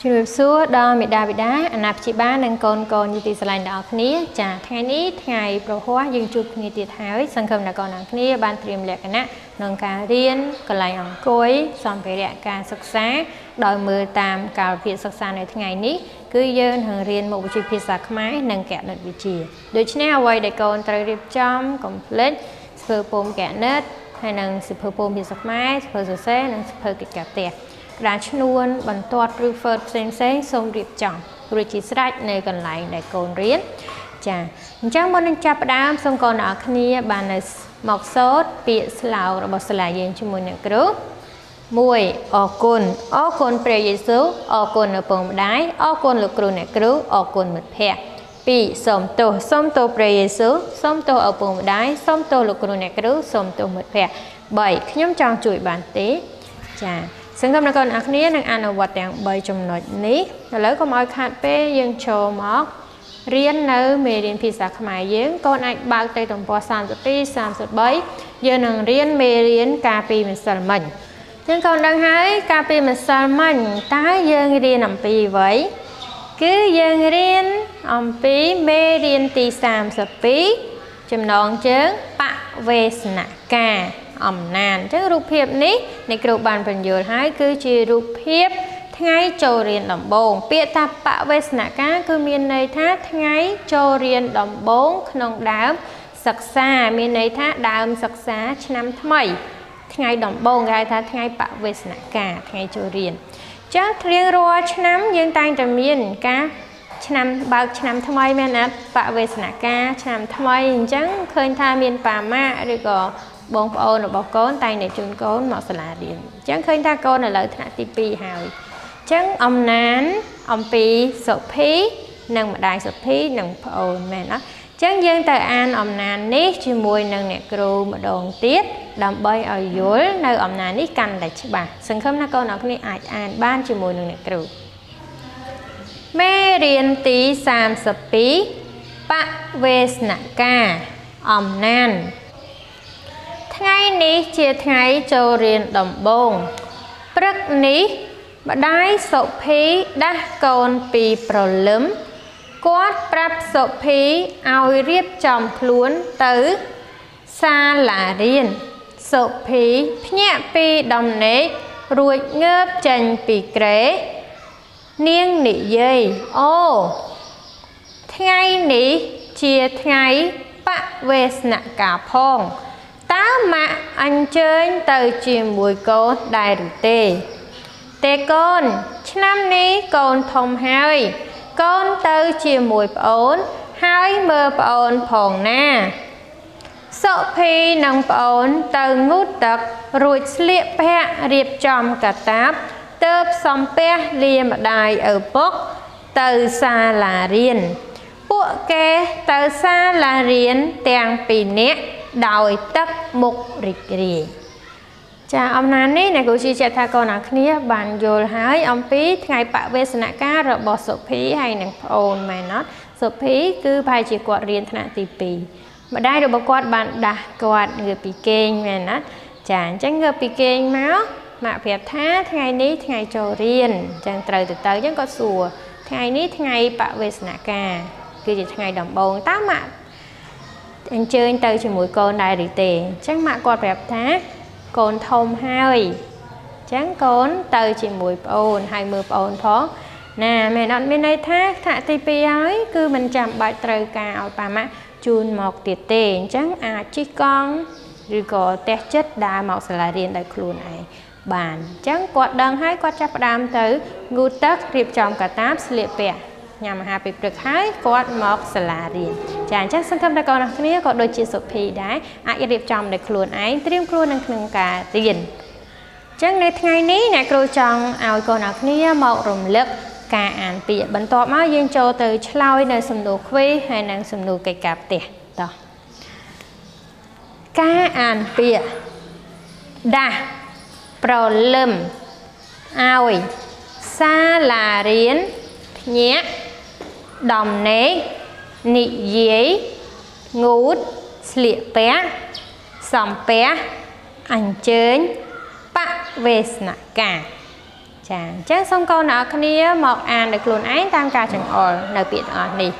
ជំរាបសួរដល់មេដាបេដាអាណាព្យាបាលនិងកូនយុតិស្រឡាញ់ដល់គ្នាចាថ្ងៃនេះថ្ងៃប្រហ័សយើងជួបគ្នាទៀតហើយសង្ឃឹមថាកូនទាំងគ្នាបានត្រៀមលក្ខណៈក្នុងការរៀនកន្លែងអង្គុយសម្ភារៈការសិក្សាដោយមើលតាមកាលវិភាគសិក្សានៅថ្ងៃនេះគឺយើងនឹងរៀនមុខវិជ្ជាភាសាខ្មែរនិងគណិតវិទ្យាដូច្នេះអ្វីដែលកូនត្រូវរៀបចំកុំភ្លេចសៀវភៅពុម្ពគណិតហើយនិងសៀវភៅពុម្ពភាសាខ្មែរសៀវភៅសរសេរនិងសៀវភៅកិច្ចការផ្ទះក្តារឈ្នួនបន្ទាត់ឬ Word ផ្សេងសូមរៀបចំរួចជាស្រេចនៅកន្លែងដែលកូនរៀនចាអញ្ចឹងមុននឹងចាប់ផ្ដើមសូមកូនទាំងអស់គ្នាបាននៅមកសូត្រពាក្យស្លោករបស់សាលាយើងជាមួយអ្នកគ្រូ1អរគុណព្រះយេស៊ូវអរគុណឪពុកម្ដាយអរគុណលោកគ្រូអ្នកគ្រូអរគុណមិត្តភ័ក្តិ2សូមទោសព្រះយេស៊ូវសូមទោសឪពុកម្ដាយសូមទោសលោកគ្រូអ្នកគ្រូសូមទោសមិត្តភ័ក្តិ3ខ្ញុំចង់ជួយបានទេចាសង្ឃឹមថាកូនទាំងអស់គ្នានឹងអនុវត្តទាំង3ចំណុចនេះឥឡូវកុំឲ្យខាតពេលយើងចូលមករៀននៅមេរៀនភាសាខ្មែរយើងកូនអាចបើកទៅទំព័រ32 33យើងនឹងរៀនមេរៀនការពីម្សិលមិញយើងកូនដឹងហើយការពីម្សិលមិញតើយើងរៀនអំពីអ្វីគឺយើងរៀនអំពីមេរៀនទី32ចំណងជើងបវេសនការអំណានអញ្ចឹងរូបភាពនេះអ្នកគ្រូបានបញ្យល់ហើយគឺជារូបភាពថ្ងៃចូលរៀនដំបូងពាក្យថាបវេសនការគឺមានន័យថាថ្ងៃចូលរៀនដំបូងក្នុងដើមសិក្សាមានន័យថាដើមសិក្សាឆ្នាំថ្មីថ្ងៃដំបូងគេហៅថាថ្ងៃបវេសនការថ្ងៃចូលរៀនអញ្ចឹងរៀងរាល់ឆ្នាំយើងតែងតែមានការឆ្នាំបើកឆ្នាំថ្មីមែនណាបវេសនការឆ្នាំថ្មីអញ្ចឹងឃើញថាមានប៉ាម៉ាក់ឬក៏បងប្អូនរបស់កូនតែងតែជូនកូនមកសាលារៀនអញ្ចឹងឃើញថាកូនឥឡូវថ្នាក់ទី2ហើយអញ្ចឹងអំណានអំពីសុភីនិងម្ដាយសុភីនិងប្អូនមែនអត់អញ្ចឹងយើងទៅអានអំណាននេះជាមួយនឹងអ្នកគ្រូម្ដងទៀតដើម្បីឲ្យយល់នៅអំណាននេះកាន់តែច្បាស់សង្ឃឹមថាកូនអរគ្នាអាចអានបានជាមួយនឹងអ្នកគ្រូមេរៀនទី32បវេសនការអំណានថ្ងៃនេះជាថ្ងៃចូលរៀនដំបូងព្រឹកនេះម្ដាយសុភីដាស់កូនពីព្រលឹមគាត់ប្រាប់សុភីឲ្យរៀបចំខ្លួនទៅសាលារៀនសុភីភ្ញាក់ពីដំណេករួចងើបចេញពីគ្រែនាងនិយាយអូថ្ងៃនេះជាថ្ងៃបវេសនការផងតើម៉ាក់អញ្ជើញទៅជាមួយកូនដែរឬទេកូនឆ្នាំនេះកូនធំហើយកូនទៅជាមួយប្អូនហើយមើលប្អូនផងណាសុភីនិងប្អូនទៅងូតទឹករួចស្លៀកពាក់រៀបចំកាតាបទើបសំពះលាម្ដាយឪពុកទៅសាលារៀនពួកគេទៅសាលារៀនទាំងពីរនាក់ដោយទឹកមុខរីករាយចាអំណាននេះអ្នកគ្រូជឿជាក់ថាកូនទាំងគ្នាបានយល់ហើយអំពីថ្ងៃបវេសនការរបស់សុភីហើយនិងប្អូនមែនអត់សុភីគឺប្រហែលជាគាត់រៀនថ្នាក់ទី2ម្ដាយរបស់គាត់បានដាស់គាត់ងើបពីគេងមែនអត់ចាអញ្ចឹងងើបពីគេងមកម៉ាក់ប្រាប់ថាថ្ងៃនេះថ្ងៃចូលរៀនអញ្ចឹងត្រូវទៅអញ្ចឹងគាត់សួរថ្ងៃនេះថ្ងៃបវេសនការគឺជាថ្ងៃដំបូងតើម៉ាក់អញ្ជើញទៅជាមួយកូនដែរឬទេអញ្ចឹងម៉ាក់គាត់ប្រាប់ថាកូនធំហើយអញ្ចឹងកូនទៅជាមួយប្អូនហើយមើលប្អូនផងណាមែនអត់មានន័យថាថ្នាក់ទី2ហើយគឺមិនចាំបាច់ត្រូវការឲ្យប៉ាម៉ាក់ជូនមកទៀតទេអញ្ចឹងអាចជិះកង់ឬក៏ផ្ទះចិត្តដើរមកសាលារៀនដោយខ្លួនឯងបានអញ្ចឹងគាត់ដឹងហើយគាត់ចាប់ផ្ដើមទៅងូតទឹករៀបចំកាតាបស្លៀកពាក់ញ៉ាំអាហារពេលព្រឹកហើយគាត់មកសាលារៀនចាអញ្ចឹងសង្ឃឹមថាកូនទាំងគ្នាក៏ដូចជាសុភីដែរអាចរៀបចំដោយខ្លួនឯងត្រៀមខ្លួននឹងក្នុងការរៀនអញ្ចឹងនៅថ្ងៃនេះអ្នកគ្រូចង់ឲ្យកូនទាំងគ្នាមករំលឹកការអានពាក្យបន្ទាប់មកយើងចូលទៅឆ្លើយនៅសំណួរគ្វីសហើយនិងសំណួរកិច្ចការផ្ទះតោះការអានពាក្យដាស់ប្រលឹមឲ្យសាលារៀនភ្ញាក់ដំណេកនិយាយងូតស្លៀកពាក់សំពះអញ្ជើញបវេសនការចាអញ្ចឹងសូមកូនអ្នកគ្នាមកអានដោយខ្លួនឯងតាមការចង្អុលនៅពាក្យទាំងអស់នេះ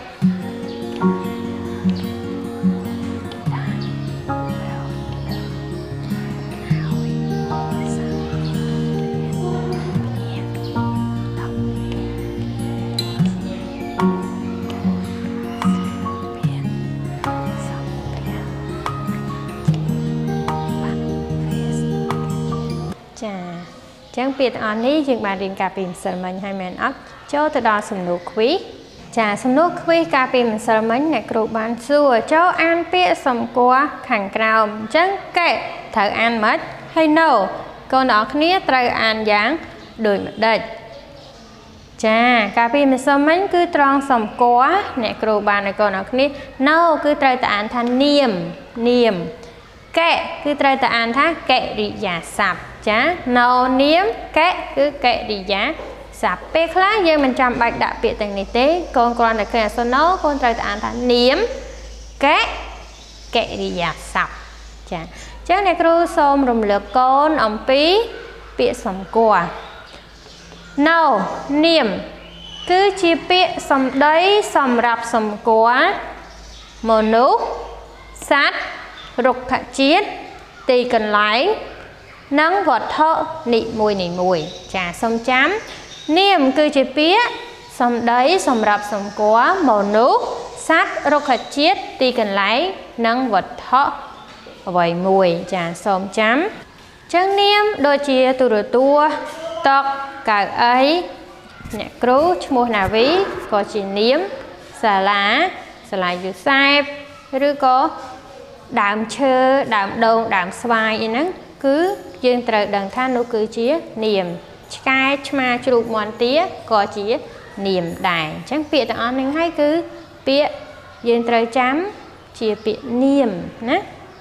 ចឹងពាក្យទាំងអស់នេះយើងបានរៀនការពីម្សិលមិញហើយមែនអត់ចូលទៅដល់សំណួរ quiz ចាសំណួរ quiz ការពីម្សិលមិញអ្នកគ្រូបានសួរចូលអានពាក្យសម្គាល់ខាងក្រោមអញ្ចឹងកែត្រូវអានមិនហើយ no កូនទាំងអស់គ្នាត្រូវអានយ៉ាងដូចម្ដេចចាការពីម្សិលមិញគឺត្រង់សម្គាល់អ្នកគ្រូបានឲ្យកូនទាំងអស់គ្នា no គឺត្រូវតែអានថានាមកែគឺត្រូវតែអានថាកិរិយាសព្ទចាណោនាមកែគឺកិរិយាសព្ទពេលខ្លះយើងមិនចាំបាច់ដាក់ពាក្យទាំងនេះទេកូនគ្រាន់តែឃើញអក្សរណោកូនត្រូវតែអានថានាមកែកិរិយាសព្ទចាអញ្ចឹងអ្នកគ្រូសូមរំលឹកកូនអំពីពាក្យសម្គាល់ណោនាមគឺជាពាក្យសម្ដីសម្រាប់សម្គាល់មនុស្សសត្វរុក្ខជាតិទីកន្លែងនិងវត្ថុនីមួយចាសូមចាំនាមគឺជាពាក្យសម្ដីសម្រាប់សម្គាល់មនុស្សសត្វរុក្ខជាតិទីកន្លែងនិងវត្ថុអ្វីមួយចាសូមចាំចឹងនាមដូចជាទូរទស្សន៍តុកៅអីអ្នកគ្រូឈ្មោះណាវីក៏ជានាមសាលាយូសែបឬក៏ដើមឈើដើមដូងដើមស្វាយអីហ្នឹងគឺយើងត្រូវដឹងថានោះគឺជានាមឆ្កែឆ្មាជ្រូកមាន់ទាក៏ជានាមដែរអញ្ចឹងពាក្យទាំងអស់ហ្នឹងហើយគឺពាក្យយើងត្រូវចាំជាពាក្យនាមណា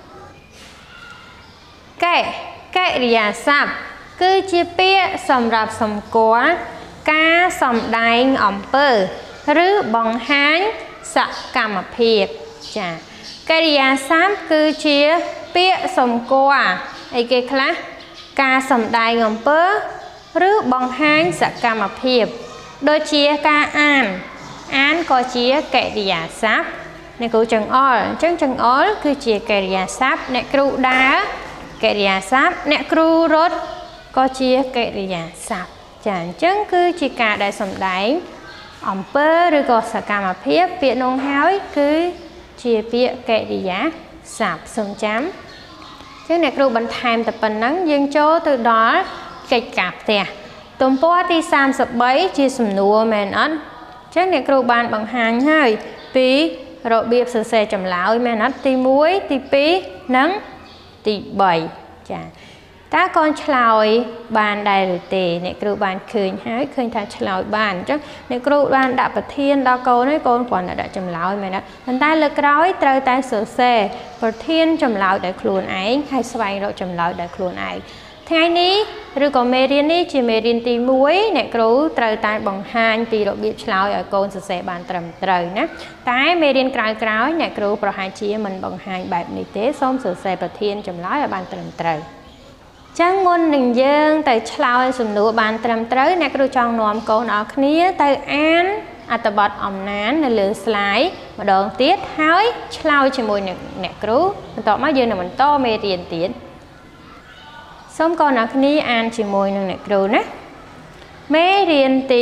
កិរិយាសព្ទគឺជាពាក្យសម្រាប់សម្គាល់ការសម្ដែងអំពើឬបង្ហាញសកម្មភាពចាកិរិយាសព្ទគឺជាពាក្យសម្គាល់អីគេខ្លះការសម្ដែងអំពើឬបង្ហាញសកម្មភាពដូចជាការអានក៏ជាកិរិយាសព្ទអ្នកគ្រូចង្អុលអញ្ចឹងចង្អុលគឺជាកិរិយាសព្ទអ្នកគ្រូដើរកិរិយាសព្ទអ្នកគ្រូរត់ក៏ជាកិរិយាសព្ទចាអញ្ចឹងគឺជាការដែលសម្ដែងអំពើឬក៏សកម្មភាពពាក្យនោះហើយគឺជាពាក្យកិរិយាសព្ទសូមចាំចឹងអ្នកគ្រូបន្ថែមតែប៉ុណ្ណឹងយើងចូលទៅដល់កិច្ចការផ្ទះទំព័រទី33ជាសំណួរមែនអត់ចឹងអ្នកគ្រូបានបង្ហាញហើយពីរបៀបសរសេរចម្លើយមែនអត់ទី1ទី2និងទី3ចាតើកូនឆ្លើយបានដែរឬទេអ្នកគ្រូបានឃើញហើយឃើញថាឆ្លើយបានអញ្ចឹងអ្នកគ្រូបានដាក់ប្រធានដល់កូនហើយកូនគ្រាន់តែដាក់ចម្លើយមែនទេប៉ុន្តែលើកក្រោយត្រូវតែសរសេរប្រធានចម្លើយដោយខ្លួនឯងហើយស្វែងរកចម្លើយដោយខ្លួនឯងថ្ងៃនេះឬក៏មេរៀននេះជាមេរៀនទី1អ្នកគ្រូត្រូវតែបង្ហាញពីរបៀបឆ្លើយឲ្យកូនសរសេរបានត្រឹមត្រូវណាតែមេរៀនក្រោយៗអ្នកគ្រូប្រហែលជាមិនបង្ហាញបែបនេះទេសូមសរសេរប្រធានចម្លើយឲ្យបានត្រឹមត្រូវចឹងមុននឹងយើងទៅឆ្លើយសំណួរបានត្រឹមត្រូវអ្នកគ្រូចង់នាំកូនអរគ្នាទៅអានអត្ថបទអំណាននៅលើ slide ម្ដងទៀតហើយឆ្លើយជាមួយនឹងអ្នកគ្រូបន្ទាប់មកយើងនឹងបន្តមេរៀនទៀតសូមកូនអរគ្នាអានជាមួយនឹងអ្នកគ្រូណាមេរៀនទី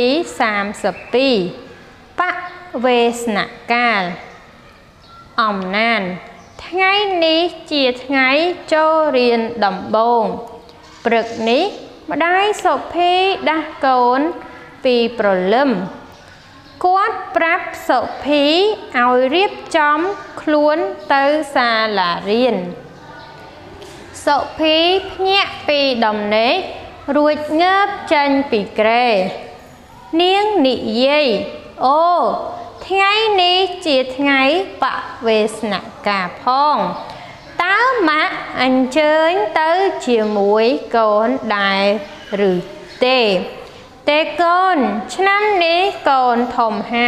32បវេសនកាលអំណានថ្ងៃនេះជាថ្ងៃចូលរៀនដំបូងព្រឹកនេះម្ដាយសុភីដាស់កូនពីព្រលឹមគាត់ប្រាប់សុភីឲ្យរៀបចំខ្លួនទៅសាលារៀនសុភីភ្ញាក់ពីដំណេករួចងើបចេញពីគ្រែនាងនិយាយអូថ្ងៃនេះជាថ្ងៃបវេសនកាលផងតើម៉ាក់អញ្ជើញទៅជាមួយកូនដែរឬទេកូនឆ្នាំនេះកូនធំហើ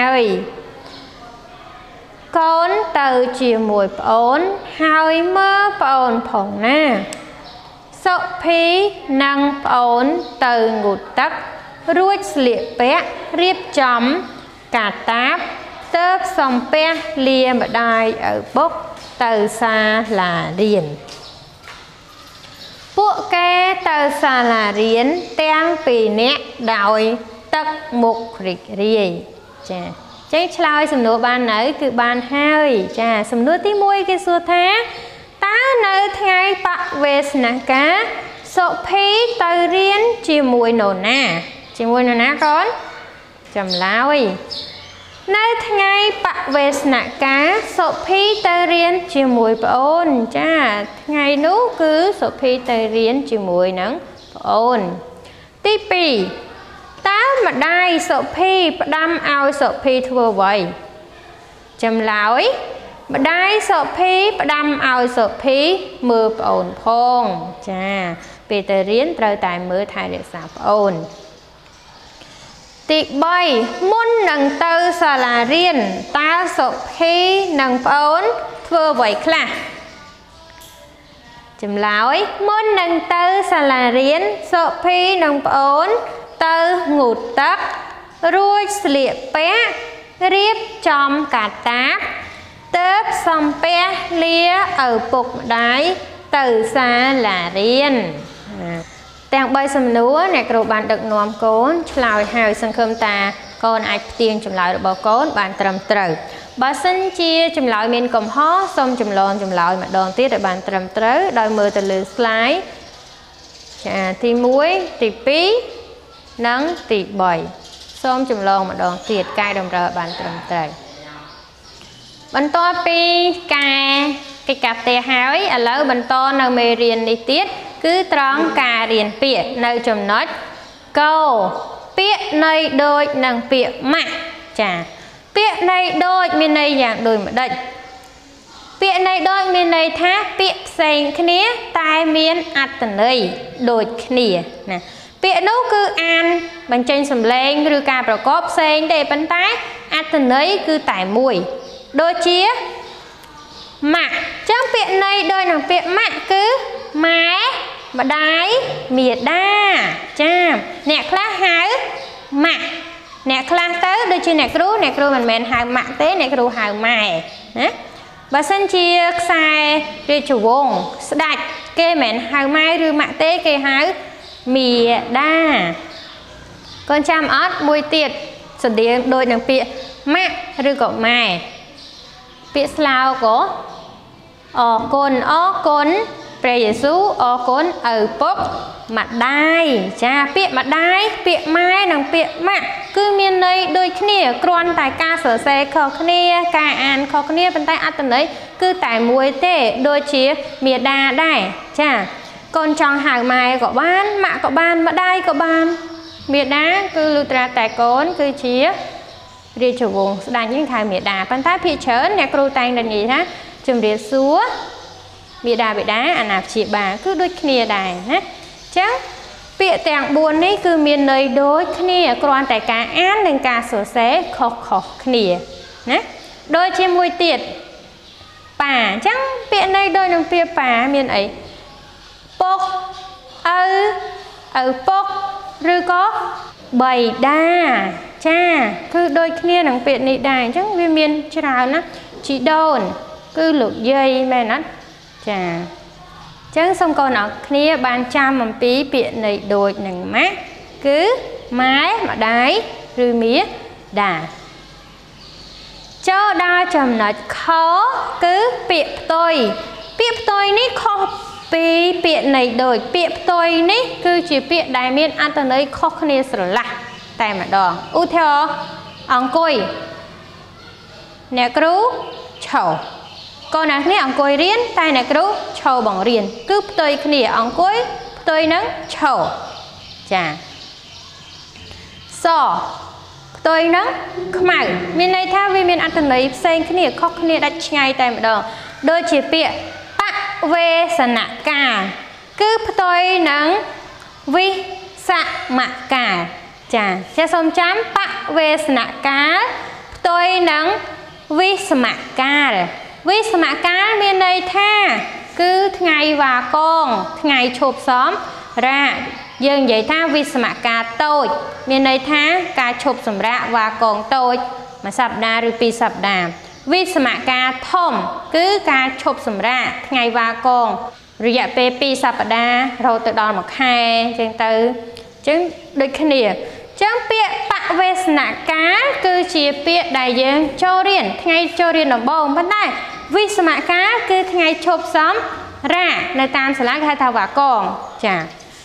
យកូនទៅជាមួយប្អូនហើយមើលប្អូនផងណាសុភីនិងប្អូនទៅងូតទឹករួចស្លៀកពាក់រៀបចំកាតាបទើបសំពះលាម្ដាយឪពុកទៅសាលារៀនពួកគេទៅសាលារៀនទាំងពីរនាក់ដោយទឹកមុខរីករាយចាចេះឆ្លើយសំណួរបាននៅគឺបានហើយចាសំណួរទី1គេសួរថាតើនៅថ្ងៃបវេសនកាសុភីទៅរៀនជាមួយនរណាកូនចម្លើយនៅថ្ងៃបវេសនកាសុភីទៅរៀនជាមួយប្អូនចាថ្ងៃនោះគឺសុភីទៅរៀនជាមួយនឹងប្អូនទី2តើម្ដាយសុភីផ្ដាំឲ្យសុភីធ្វើអ្វីចម្លើយម្ដាយសុភីផ្ដាំឲ្យសុភីមើលប្អូនផងចាពេលទៅរៀនត្រូវតែមើលថែរក្សាប្អូនទី3មុននឹងទៅសាលារៀនតើសុភីនិងប្អូនធ្វើអ្វីខ្លះចម្លើយមុននឹងទៅសាលារៀនសុភីនិងប្អូនទៅងូតទឹករួចស្លៀកពាក់រៀបចំកាតាបទើបសំពះលាឪពុកម្ដាយទៅសាលារៀនទាំង3សំណួរអ្នកគ្រូបានដឹកនាំកូនឆ្លើយហើយសង្ឃឹមថាកូនអាចផ្ទៀងចម្លើយរបស់កូនបានត្រឹមត្រូវបើសិនជាចម្លើយមានកំហុសសូមចម្លងចម្លើយម្ដងទៀតឲ្យបានត្រឹមត្រូវដោយមើលទៅលើ slide ចាទី1ទី2និងទី3សូមចម្លងម្ដងទៀតកែតម្រូវបានត្រឹមត្រូវបន្ទាប់ពីកែកិច្ចការផ្ទះហើយឥឡូវបន្តនៅមេរៀននេះទៀតគឺត្រង់ការរៀនពាក្យនៅចំណុចកោពាក្យន័យដូចនិងពាក្យម៉ាក់ចាពាក្យន័យដូចមានន័យយ៉ាងដូចម្ដេចពាក្យន័យដូចមានន័យថាពាក្យផ្សេងគ្នាតែមានអត្ថន័យដូចគ្នាណាពាក្យនោះគឺអានបញ្ចេញសម្លេងឬការប្រកបផ្សេងទេប៉ុន្តែអត្ថន័យគឺតែមួយដូចជាម៉ាក់ចឹងពាក្យន័យដូចនឹងពាក្យម៉ាក់គឺម៉ែម្ដាយមាតាចាអ្នកខ្លះហៅម៉ាក់អ្នកខ្លះទៅដូចជាអ្នកគ្រូមិនមែនហៅម៉ាក់ទេអ្នកគ្រូហៅម៉ែណាបើសិនជាខ្សែរាជវង្សស្ដេចគេមិនហៅម៉ែឬម៉ាក់ទេគេហៅមាតាកូនចាំអត់មួយទៀតស្តៀងដូចនឹងពាក្យម៉ាក់ឬក៏ម៉ែពាក្យស្លោកក៏អរគុណព្រះយេស៊ូវអរគុណឪពុកម្ដាយចាពាក្យម្ដាយពាក្យម៉ែនិងពាក្យម៉ាក់គឺមានន័យដូចគ្នាគ្រាន់តែការសរសេរខុសគ្នាការអានខុសគ្នាប៉ុន្តែអត្ថន័យគឺតែមួយទេដូចជាមាតាដែរចាកូនចង់ហៅម៉ែក៏បានម៉ាក់ក៏បានម្ដាយក៏បានមាតាគឺលុត្រាតែកូនគឺជារាជវង្សស្ដេចយើងហៅមាតាប៉ុន្តែភាគច្រើនអ្នកគ្រូតែងតែនិយាយថាជំរាបសួរមាតាបិតាអាណាព្យាបាលគឺដូចគ្នាដែរណាអញ្ចឹងពាក្យទាំង4នេះគឺមានន័យដូចគ្នាគ្រាន់តែការអាននិងការសរសេរខុសគ្នាណាដូចជាមួយទៀតប៉ាអញ្ចឹងពាក្យន័យដូចនឹងពាក្យប៉ាមានអីពុកឪពុកឬក៏បៃតាចាគឺដូចគ្នានឹងពាក្យនេះដែរអញ្ចឹងវាមានច្រើនណាជីដូនគឺលោកយាយមែនអត់ចាអញ្ចឹងសូមកូនអរគ្នាបានចាំអំពីពាក្យន័យដូចនឹងម៉ាក់គឺម៉ែម្ដាយឬមាតាចូលដល់ចំណុចខគឺពាក្យផ្ទុយពាក្យផ្ទុយនេះខុសពីពាក្យន័យដូចពាក្យផ្ទុយនេះគឺជាពាក្យដែលមានអត្ថន័យខុសគ្នាស្រឡះតែម្ដងឧទាហរណ៍អង្គុយអ្នកគ្រូឈរកូនអ្នកនេះអង្គុយរៀនតែអ្នកគ្រូឈរបង្រៀនគឺផ្ទុយគ្នាអង្គុយផ្ទុយនឹងឈរចាសផ្ទុយនឹងខ្មៅមានន័យថាវាមានអត្ថន័យផ្សេងគ្នាខុសគ្នាដាច់ឆ្ងាយតែម្ដងដូចជាពាក្យបវេសនកាលគឺផ្ទុយនឹងវិសមកាលចាសូមចាំបវេសនកាលផ្ទុយនឹងវិសមកាលវិសមកាលមានន័យថាគឺថ្ងៃវាកងថ្ងៃឈប់សំរាក dương vậy tha vi sạ cá tôi miền này tha cá chụp sầm rạ và còn tôi mà sập đà rồi pi sập đà vi sạ cá thom cứ cá chụp sầm rạ ngày và còn rồi dạ pe pi sập đà rồi tự đòn một hai trên từ chứng đôi khi nè chẳng biết bạ về sạ cá cứ chỉ biết đại dương cho riêng ngày cho riêng ở bông bên đây vi sạ cá cứ ngày chụp sớm ra nơi tam sẽ lá hai thao và còn chả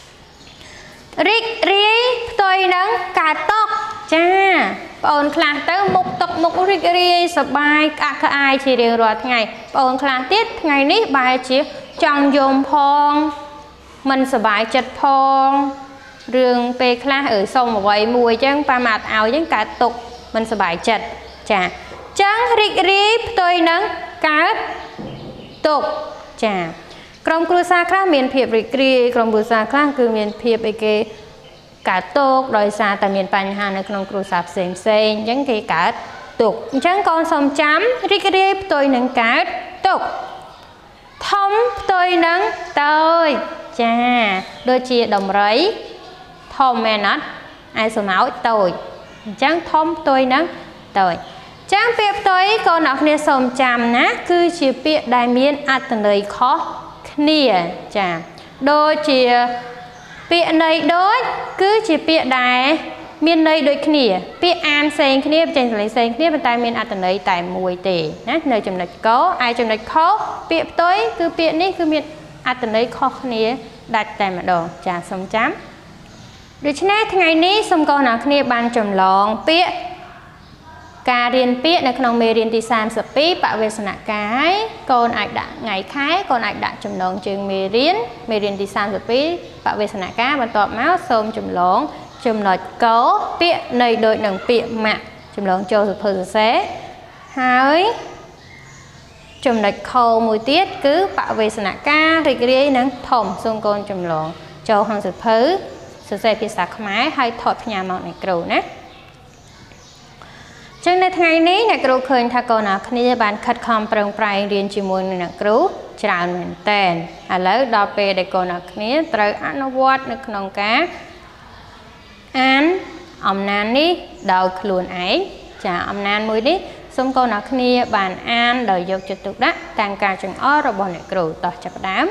riết riết tôi nắng cả tóc cha ôn khăn tới một tóc một riết riết sập bài cả ai chỉ đều rồi ngày ôn khăn tiết ngày ní bài chỉ trong dùng phong mình sập bài chật phong rừng pe khăn ở sông mà vậy mùi chân pa mặt áo chân cả tục mình sập bài chật chả chẳng riết riết tôi nắng cả tục chả Krom cư xa khác miền phiệp rì kri, krom cư xa khác cứ miền phiệp ấy cái cả tốt đòi xa tại miền Pành Hà nơi krom cư xa xem những cái cả tục chẳng con xong chấm rì kri tôi nâng cả tục thông tôi nâng tôi chà đôi chia đồng rấy thông mẹ nát ai số máu tôi chẳng thông tôi nâng tôi chẳng phiệp tôi con học nè xong chấm ná cứ chia biệt đại miền át tầng đời khó nè chà đôi chỉ bịa này đối cứ chỉ bịa đài miền này đôi nè bịa an sen nè trên lấy sen nè bên tai miền ăn này tại mùi tề nè nơi chấm này có ai chấm này khó bịa tới cứ bịa ní cứ miền ăn này khó nè đặt tại mặt đồ chà xong chấm được chứ nè ngày ní xong con nào nè ban chấm lon bịa cà riêng bịa này không mê riêng thì san sập bịa bảo vệ sạch cái con ai đã ngày khai con ai đã chấm lon trường mê riêng thì san sập bịa bảo vệ sạch cá và tọt máu xôm chấm lon chấm lọt có bịa này đôi nằng bịa mạ chấm lon cho sập phơi xé hai chấm lọt khâu mùi tiết cứ bảo vệ sạch cá thì cái nằng thòng xôm con chấm lon cho hàng sập phơi sập xé phía sạc máy hay thọt nhà mạo này cầu nè chẳngในថ្ងៃនេះអ្នកគ្រូឃើញថាកូនគ្នាបានខិតខំប្រឹងប្រែងរៀនជាមួយនឹងអ្នកគ្រូច្រើនមែនតើឥឡូវដល់ពេលដែលកូនគ្នាត្រូវអនុវត្តនៅក្នុងការអានអំណាននេះដោយខ្លួនឯងចាអំណានមួយនេះសូមកូនគ្នាបានអានដោយយកចិត្តទុកដាក់តាមការចង្អុលរបស់អ្នកគ្រូតោះចាប់ផ្ដើម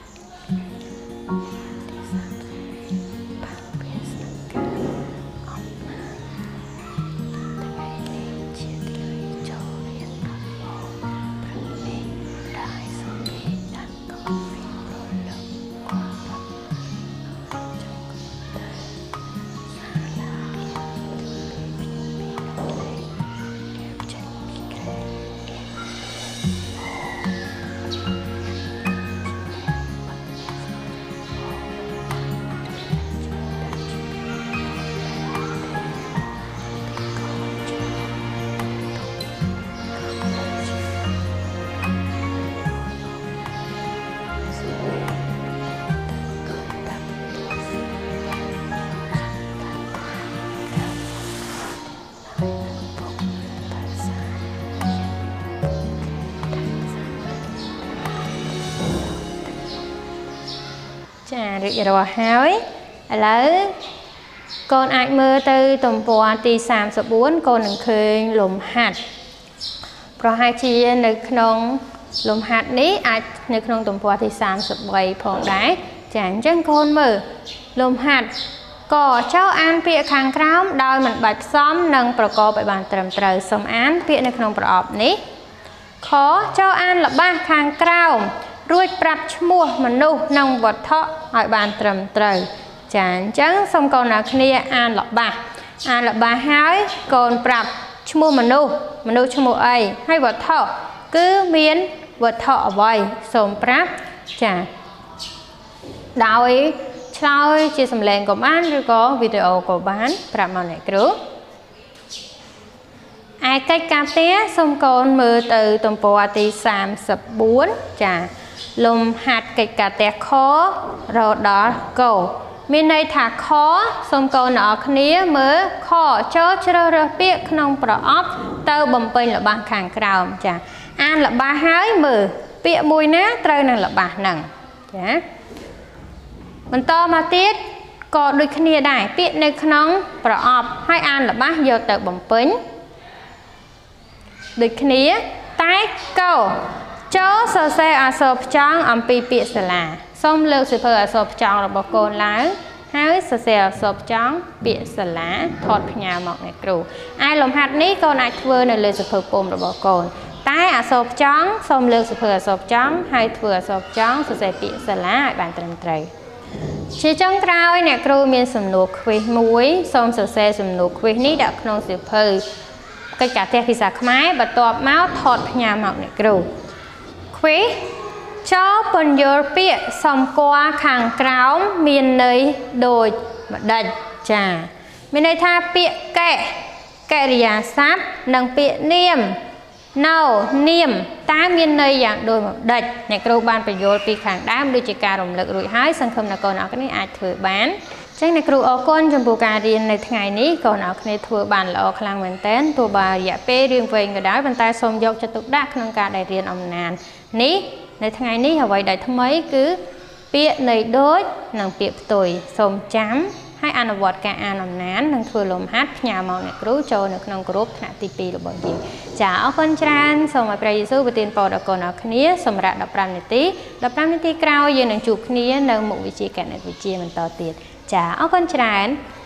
Được rồi hỏi là con ai mơ từ tầm bò thì sàm sập bốn con đừng khơi lùm hạt rồi hai chị được nông lùm hạt ní ai được nông tầm bò thì sàm sập bảy phòng đáy chẳng chân con mơ lùm hạt cỏ cháu ăn bịa khang khám đôi mình bạch xóm nâng pro co bảy bàn trầm trời xóm án bịa được nông pro ọp ní khó cháu ăn là ba khang khám ruột bạc mua mà nu nông vật thọ hỏi bàn trầm trời chẳng chẳng xong con nào kia an là bà hái còn bạc mua mà nu cho mua ấy hay vật thọ cứ miến vật thọ vậy xong bạc chả đạo ấy chơi chia sầm lên của bán rồi có video của bán bạc mà này cứ ai cách cà té xong con mơ từ tầm bò thì sàm sập bốn chả lùm hạt kịch cả tẹt khó rồi đó cầu miền này thả khó xong cầu nọ khía mới khó cho rồi biết nông pro óc tao bầm pin là ba khang cào chả an là ba hái mờ bịa mùi ná trời này là ba nằng chả mình to mà tiết có đôi khi đại biết nơi khăn bỏ ọp hai an là bác giờ tự bấm pính đôi khi tái câu chó sơ xe à sộp trắng âm pi bịa sờ là xong lơ sự phơi à sộp trắng là bỏ cồn lá hai sơ xe à sộp trắng bịa sờ lá thọt nhà mọc này cừu ai làm hạt ní con ai thưa này lơ sự phơi pôm là bỏ cồn tái à sộp trắng xong lơ sự phơi à sộp trắng hai thưa à sộp trắng sơ xe bịa sờ lá bạn trầm trời chỉ trong trao này cừu miền sầm nục khuy muối xong sơ xe sầm nục khuy ní đã không sự phơi cái cả te pizza khmái và tọp máu thọt nhà mọc này cừu khuy cho phần dừa bịa xong qua khang cáo miền nơi đồi và đạch trà miền nơi tha bịa kẹ rìa sáp nâng bịa niêm nâu niêm tá miền nơi dạng đồi một đạch này cừu ban phải dừa bịa khang đám đưa chỉ cà rồng lực rụi hái sang không là còn nó cái này ai thử bán chắc này cừu ở con trong bộ cà riêng này ngày ní còn ở cái thưa bàn là ở khang mình tên tua bà dạ pê riêng về người đá bàn tay xông dọc cho tục đắc nâng cả đại riêng ông nàn níในថ្ងៃនេះអ្វីដែលថ្មីគឺពាក្យនៃដូចនិងពាក្យផ្ទុយសូមចាំហើយអនុវត្តការអានអំណាននិងធ្វើលំហាត់ផ្ញើមកអ្នកគ្រូចូលនៅក្នុងក្រុមថ្នាក់ទី2របស់យើងចាអរគុណច្រើនសូមឲ្យព្រះយេស៊ូវប្រទានពរដល់កូនអរគ្នាសម្រាប់15នាទីក្រោយយើងនឹងជួបគ្នានៅមុខវិជ្ជាគណិតវិទ្យាបន្តទៀតចាអរគុណច្រើន